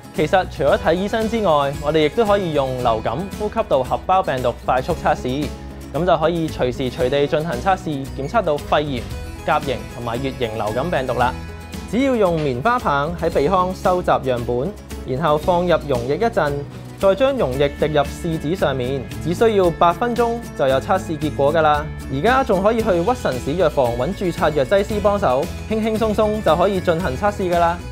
其實除咗睇醫生之外，我哋亦都可以用流感、呼吸道合胞病毒快速測試，咁就可以隨時隨地進行測試，檢測到肺炎、甲型同埋乙型流感病毒啦。只要用棉花棒喺鼻腔收集樣本，然後放入溶液一陣，再將溶液滴入試紙上面，只需要8分鐘就有測試結果㗎啦。而家仲可以去屈臣氏藥房揾註冊藥劑師幫手，輕輕鬆鬆就可以進行測試㗎啦。